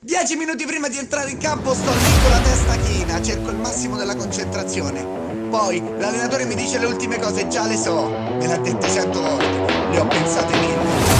10 minuti prima di entrare in campo sto lì con la testa china, cerco il massimo della concentrazione. Poi l'allenatore mi dice le ultime cose, già le so, me le ha dette 100 volte, le ho pensate mille.